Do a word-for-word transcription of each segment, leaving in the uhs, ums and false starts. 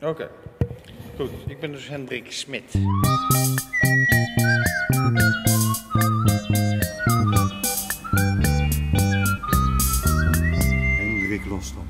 Oké, okay. Goed. Ik ben dus Hendrik Smit. Hendrik Losdam.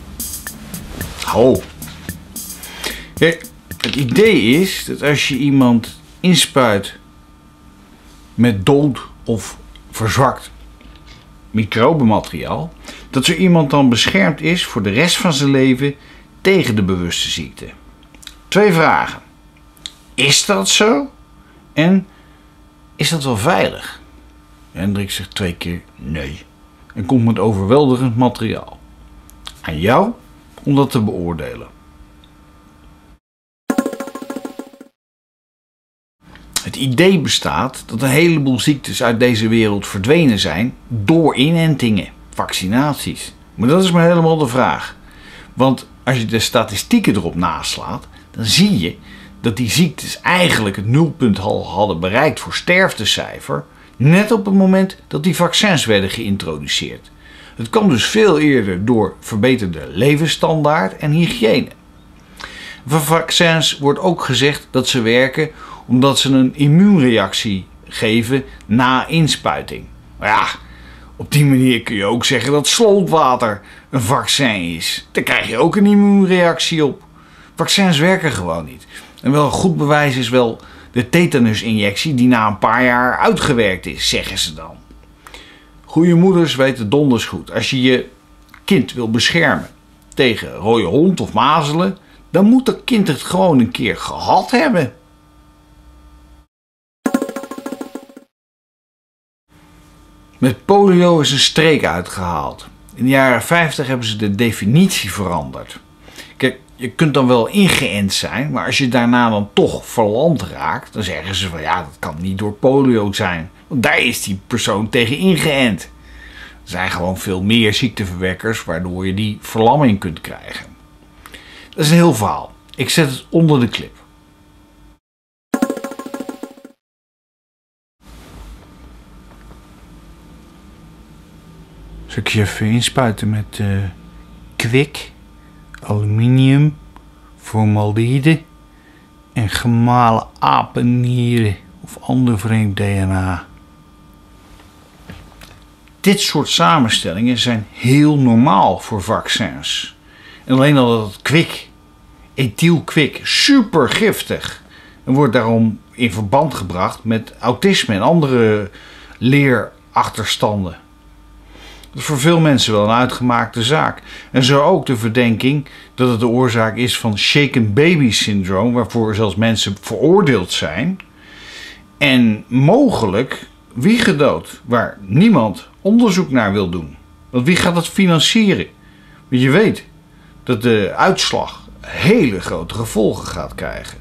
Oh. Kijk, het idee is dat als je iemand inspuit met dood of verzwakt microbenmateriaal, dat zo iemand dan beschermd is voor de rest van zijn leven tegen de bewuste ziekte. Twee vragen. Is dat zo? En is dat wel veilig? Hendrik zegt twee keer nee. En komt met overweldigend materiaal. Aan jou om dat te beoordelen. Het idee bestaat dat een heleboel ziektes uit deze wereld verdwenen zijn door inentingen, vaccinaties. Maar dat is maar helemaal de vraag. Want als je de statistieken erop naslaat, dan zie je dat die ziektes eigenlijk het nulpunt al hadden bereikt voor sterftecijfer, net op het moment dat die vaccins werden geïntroduceerd. Het kwam dus veel eerder door verbeterde levensstandaard en hygiëne. Van vaccins wordt ook gezegd dat ze werken omdat ze een immuunreactie geven na inspuiting. Maar ja, op die manier kun je ook zeggen dat slootwater een vaccin is. Daar krijg je ook een immuunreactie op. Vaccins werken gewoon niet. En wel een goed bewijs is wel de tetanusinjectie die na een paar jaar uitgewerkt is, zeggen ze dan. Goeie moeders weten donders goed. Als je je kind wil beschermen tegen rode hond of mazelen, dan moet dat kind het gewoon een keer gehad hebben. Met polio is een streek uitgehaald. In de jaren vijftig hebben ze de definitie veranderd. Kijk, je kunt dan wel ingeënt zijn, maar als je daarna dan toch verlamd raakt, dan zeggen ze van ja, dat kan niet door polio zijn. Want daar is die persoon tegen ingeënt. Er zijn gewoon veel meer ziekteverwekkers waardoor je die verlamming kunt krijgen. Dat is een heel verhaal. Ik zet het onder de clip. Zal ik je even inspuiten met uh, kwik, aluminium, formaldehyde en gemalen apennieren of ander vreemd D N A. Dit soort samenstellingen zijn heel normaal voor vaccins. En alleen al dat kwik, ethylkwik, super giftig. En wordt daarom in verband gebracht met autisme en andere leerachterstanden. Dat is voor veel mensen wel een uitgemaakte zaak. En zo ook de verdenking dat het de oorzaak is van shaken baby syndroom, waarvoor zelfs mensen veroordeeld zijn. En mogelijk wiegedood, waar niemand onderzoek naar wil doen. Want wie gaat dat financieren? Want je weet dat de uitslag hele grote gevolgen gaat krijgen.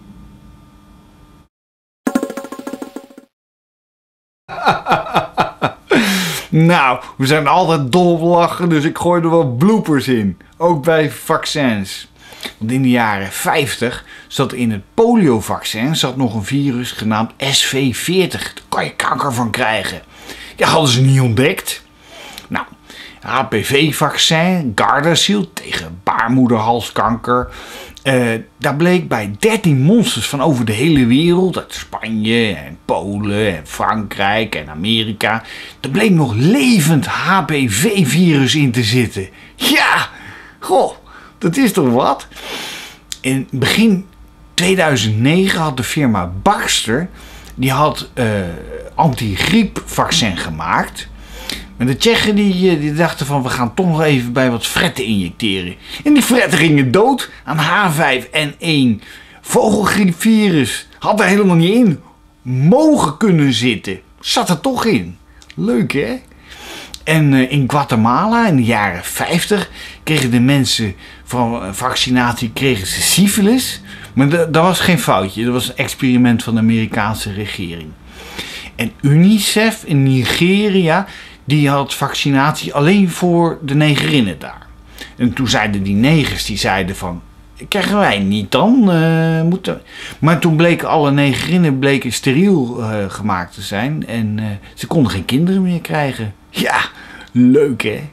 Nou, we zijn altijd dol op lachen, dus ik gooi er wel bloopers in. Ook bij vaccins. Want in de jaren vijftig zat in het poliovaccin zat nog een virus genaamd S V veertig. Daar kan je kanker van krijgen. Ja, hadden ze niet ontdekt. Nou, H P V-vaccin, Gardasil tegen baarmoederhalskanker. Uh, daar bleek bij dertien monsters van over de hele wereld, uit Spanje en Polen en Frankrijk en Amerika, er bleek nog levend H P V-virus in te zitten. Ja, goh, dat is toch wat? In begin tweeduizend negen had de firma Baxter, die had uh, antigriepvaccin gemaakt. Maar de Tsjechen die, die dachten van we gaan toch nog even bij wat fretten injecteren. En die fretten gingen dood aan H vijf N één. Vogelgriepvirus. Had er helemaal niet in mogen kunnen zitten. Zat er toch in. Leuk hè? En uh, in Guatemala in de jaren vijftig kregen de mensen van vaccinatie kregen ze syfilis. Maar dat was geen foutje. Dat was een experiment van de Amerikaanse regering. En UNICEF in Nigeria, die had vaccinatie alleen voor de negerinnen daar. En toen zeiden die negers, die zeiden van, krijgen wij niet dan? Uh, moeten... Maar toen bleken alle negerinnen bleken steriel uh, gemaakt te zijn. En uh, ze konden geen kinderen meer krijgen. Ja, leuk hè?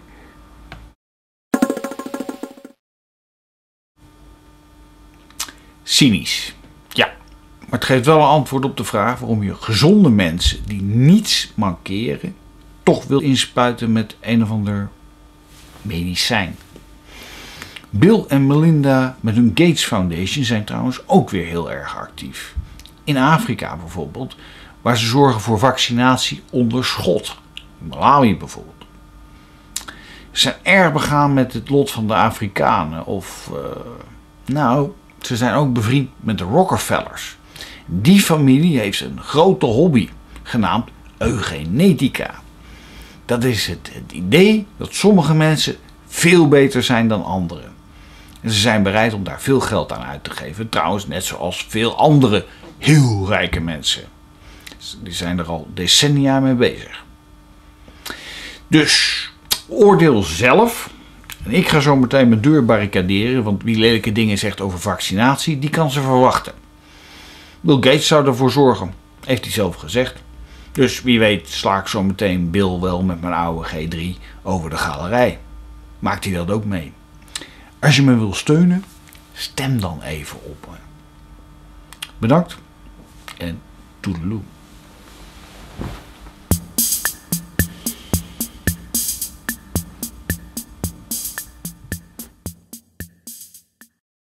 Cynisch. Ja, maar het geeft wel een antwoord op de vraag waarom je gezonde mensen die niets mankeren toch wil inspuiten met een of ander medicijn. Bill en Melinda met hun Gates Foundation zijn trouwens ook weer heel erg actief. In Afrika bijvoorbeeld, waar ze zorgen voor vaccinatie onder schot. In Malawi bijvoorbeeld. Ze zijn erg begaan met het lot van de Afrikanen. Of, uh, nou, ze zijn ook bevriend met de Rockefellers. Die familie heeft een grote hobby, genaamd eugenetica. Dat is het, het idee dat sommige mensen veel beter zijn dan anderen. En ze zijn bereid om daar veel geld aan uit te geven. Trouwens, net zoals veel andere heel rijke mensen. Die zijn er al decennia mee bezig. Dus, oordeel zelf. En ik ga zo meteen mijn deur barricaderen, want wie lelijke dingen zegt over vaccinatie, die kan ze verwachten. Bill Gates zou ervoor zorgen, heeft hij zelf gezegd. Dus wie weet sla ik zo meteen Bill wel met mijn oude G drie over de galerij. Maakt hij dat ook mee? Als je me wil steunen, stem dan even op me. Bedankt en toedeloe.